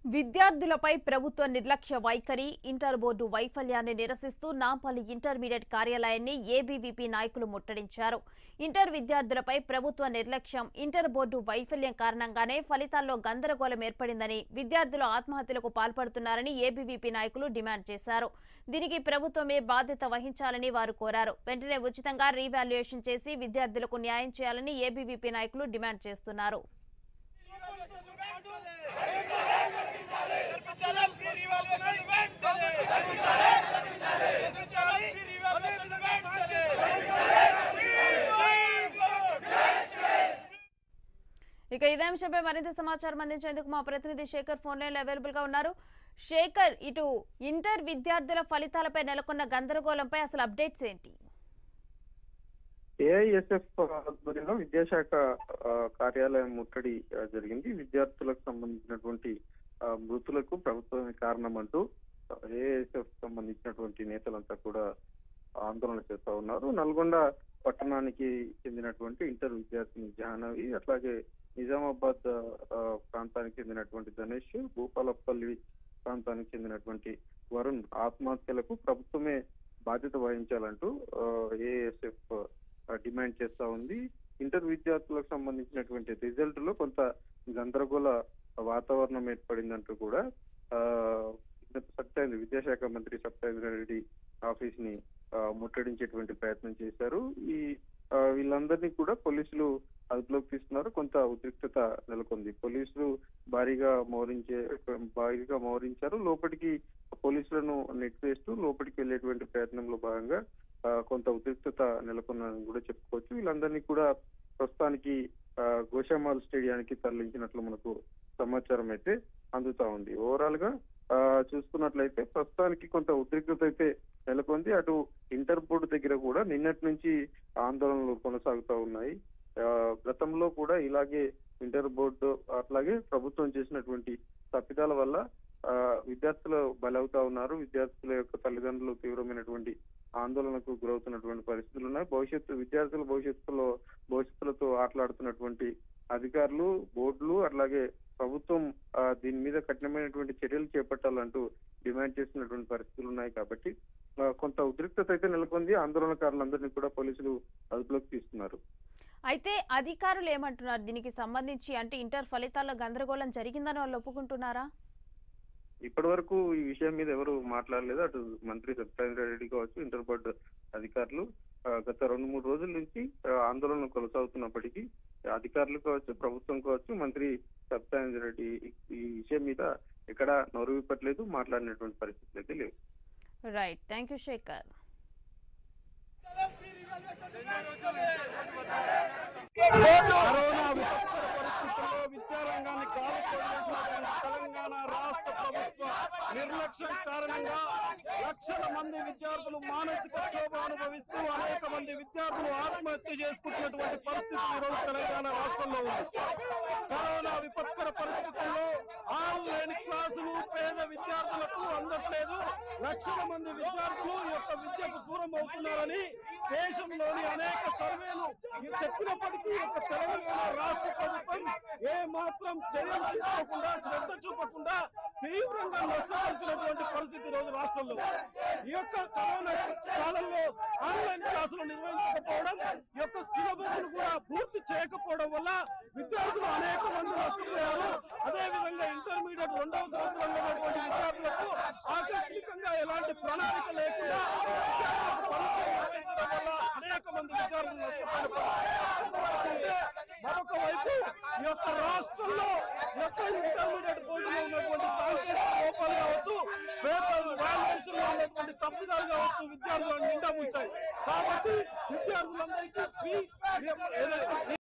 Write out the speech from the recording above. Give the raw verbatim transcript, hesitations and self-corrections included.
విద్యార్థులపై ప్రభుత్వ నిర్లక్ష్య వైఖరి, ఇంటర్ బోర్డు వైఫల్యాన్ని నిరసిస్తూ నాంపల్లి ఇంటర్మీడియట్ కార్యాలయాన్ని ఏబీవీపీ నాయకులు ముట్టడించారు. ఇంటర్ విద్యార్థులపై ప్రభుత్వ నిర్లక్ష్యం, ఇంటర్ బోర్డు వైఫల్యం కారణంగానే ఫలితాల్లో గందరగోళం ఏర్పడిందని, విద్యార్థులు ఆత్మహత్యలకు పాల్పడుతున్నారని ఏబీవీపీ నాయకులు డిమాండ్ చేశారు. దీనికి ప్రభుత్వమే బాధ్యత వహించాలని వారు కోరారు. వెంటనే ఉచితంగా రీవాల్యుయేషన్ చేసి విద్యార్థులకు న్యాయం చేయాలని ఏబీవీపీ నాయకులు డిమాండ్ చేస్తున్నారు. ఇక ఇదే అంశంపై మరింత సమాచారం అందించేందుకు మా ప్రతినిధి శేఖర్ ఫోన్ లైన్ అవైలబుల్ గా ఉన్నారు. శేఖర్, ఇటు ఇంటర్ విద్యార్థుల ఫలితాలపై నెలకొన్న గందరగోళంపై అసలు అప్డేట్స్ ఏంటి? ఏఐఎస్ఎఫ్ ఆధ్వర్యంలో విద్యాశాఖ కార్యాలయం ముట్టడి జరిగింది. విద్యార్థులకు సంబంధించినటువంటి మృతులకు ప్రభుత్వమే కారణం అంటూ ఏఐఎస్ఎఫ్ సంబంధించినటువంటి నేతలంతా కూడా ఆందోళన చేస్తా ఉన్నారు. నల్గొండ పట్టణానికి చెందినటువంటి ఇంటర్ విద్యార్థిని జాహ్నవి, అట్లాగే నిజామాబాద్ ప్రాంతానికి చెందినటువంటి ధనేష్, భూపాలపల్లి ప్రాంతానికి చెందినటువంటి వరుణ్ ఆత్మహత్యలకు ప్రభుత్వమే బాధ్యత వహించాలంటూ ఏఐఎస్ఎఫ్ డిమాండ్ చేస్తా ఉంది. ఇంటర్ విద్యార్థులకు సంబంధించినటువంటి రిజల్ట్ లో కొంత గందరగోళ వాతావరణం ఏర్పడిందంటూ కూడా ఆ సత్యేంద్ర విద్యాశాఖ మంత్రి సత్యేంద్ర రెడ్డి ఆఫీస్ ని ముట్టడించేటువంటి ప్రయత్నం చేశారు. ఈ వీళ్ళందరినీ కూడా పోలీసులు అదుపులోకి తీసుకున్నారు. కొంత ఉద్రిక్తత నెలకొంది. పోలీసులు భారీగా మోహరించే భారీగా మోహరించారు. లోపలికి పోలీసులను నెట్టివేస్తూ లోపలికి వెళ్లేటువంటి ప్రయత్నంలో భాగంగా కొంత ఉద్రిక్తత నెలకొందని కూడా చెప్పుకోవచ్చు. వీళ్ళందరినీ కూడా ప్రస్తుతానికి గోషామాల్ స్టేడియానికి తరలించినట్లు మనకు సమాచారం అయితే అందుతా ఉంది. ఓవరాల్ గా చూసుకున్నట్లయితే ప్రస్తుతానికి కొంత ఉద్రిక్తత అయితే నెలకొంది. అటు ఇంటర్ బోర్డు దగ్గర కూడా నిన్నటి నుంచి ఆందోళనలు కొనసాగుతూ ఉన్నాయి. గతంలో కూడా ఇలాగే ఇంటర్ బోర్డు అట్లాగే ప్రభుత్వం చేసినటువంటి తప్పిదాల వల్ల విద్యార్థులు బలవుతా ఉన్నారు. విద్యార్థుల యొక్క తల్లిదండ్రులు తీవ్రమైనటువంటి ఆందోళనకు గురవుతున్నటువంటి పరిస్థితులు ఉన్నాయి. భవిష్యత్తు విద్యార్థుల భవిష్యత్తులో భవిష్యత్తులతో ఆటలాడుతున్నటువంటి అధికారులు, బోర్డులు, అట్లాగే ప్రభుత్వం దీని మీద కఠినమైనటువంటి చర్యలు చేపట్టాలంటూ డిమాండ్ చేస్తున్నటువంటి పరిస్థితులు ఉన్నాయి. కాబట్టి కొంత ఉద్రిక్తత అయితే నెలకొంది. ఆందోళనకారులందరినీ కూడా పోలీసులు అదుపులోకి తీసుకున్నారు. అయితే అధికారులు ఏమంటున్నారు దీనికి సంబంధించి? అంటే ఇంటర్ ఫలితాల్లో గందరగోళం జరిగిందని వాళ్ళు ఒప్పుకుంటున్నారా? ఇప్పటి వరకు ఈ విషయం మీద ఎవరు మాట్లాడలేదు. అటు మంత్రి సత్యేంద్ర రెడ్డి కావచ్చు, ఇంటర్ బోర్డు అధికారులు గత రెండు మూడు రోజుల నుంచి ఆందోళన కొనసాగుతున్నప్పటికీ అధికారులు కావచ్చు, ప్రభుత్వం కావచ్చు, మంత్రి సత్యేంద్ర రెడ్డి ఈ విషయం మీద ఎక్కడ నోరు విప్పట్లేదు, మాట్లాడినటువంటి పరిస్థితులు అయితే లేవు. Right, thank you Shekhar. Corona విపత్కర పరిస్థితుల్లో విద్యారంగాన్ని కాలుకొట్టేసినటువంటి తెలంగాణ రాష్ట్ర ప్రభుత్వ నిర్లక్ష్యం కారణంగా లక్షల మంది విద్యార్థులు మానసిక క్షోభ అనుభవిస్తూ అనేక మంది విద్యార్థులు ఆత్మహత్య చేసుకుంటున్నటువంటి పరిస్థితి ఈరోజు తెలంగాణ రాష్ట్రంలో ఉంది. కరోనా విపత్కర పరిస్థితుల్లో ఆన్లైన్ క్లాసులు పేద విద్యార్థులకు అందట్లేదు. లక్షల మంది విద్యార్థులు ఈ యొక్క విద్యకు దూరం అవుతున్నారని దేశంలోని అనేక సర్వేలు చెప్పినప్పటికీ యొక్క తెలంగాణ రాష్ట్ర ప్రభుత్వం ఏ మాత్రం చర్యలు తీసుకోకుండా, శ్రద్ధ చూపకుండా తీవ్రంగా నష్టపరిచినటువంటి పరిస్థితి రోజు రాష్ట్రంలో. ఈ యొక్క కరోనా కాలంలో ఆన్లైన్ క్లాసులు నిర్వహించకపోవడం, ఈ యొక్క సిలబస్ ను కూడా పూర్తి చేయకపోవడం వల్ల విద్యార్థులు అనేక మంది నష్టపోయారు. అదేవిధంగా ఇంటర్మీడియట్ రెండవ సంవత్సరంలో ఉన్నటువంటి విద్యార్థులకు ఆకస్మికంగా ఎలాంటి ప్రణాళిక లేకుండా పరీక్ష నిర్వహించడం వల్ల అనేక మంది విద్యార్థులు నష్టపోయారు. మరొక వైపు ఈ యొక్క రాష్ట్రంలో ఈ యొక్క ఇంటర్మీడియట్ బోర్డులో ఉన్నటువంటి సాంకేతిక లోపాలు కావచ్చు, పేపర్ వాల్యుయేషన్ లో ఉన్నటువంటి తప్పిదాలు కావచ్చు విద్యార్థులను నిండా ముంచాయి. కాబట్టి విద్యార్థులందరికీ